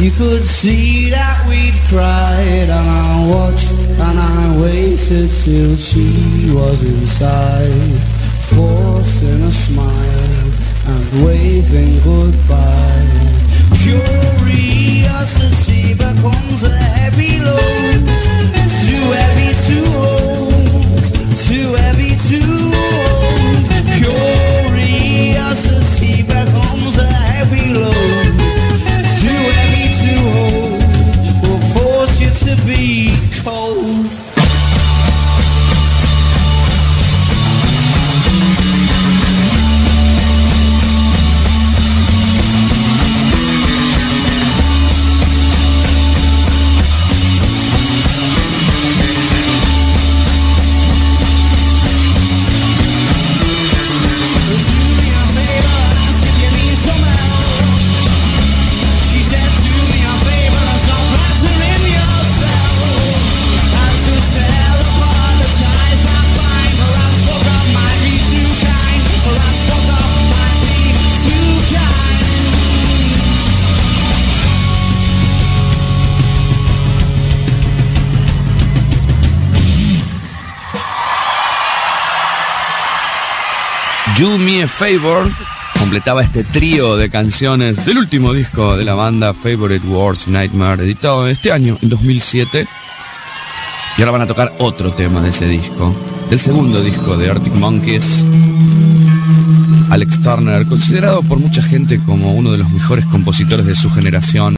You could see that we'd cried, and I watched and I waited till she was inside, forcing a smile and waving goodbye. Curiosity becomes a heavy load, too heavy to hold, too heavy to hold. Curiosity becomes a heavy load, too heavy to hold, will force you to be cold. Do Me a Favor completaba este trío de canciones del último disco de la banda, Favorite Worst Nightmare, editado este año, en 2007. Y ahora van a tocar otro tema de ese disco, del segundo disco de Arctic Monkeys. Alex Turner, considerado por mucha gente como uno de los mejores compositores de su generación.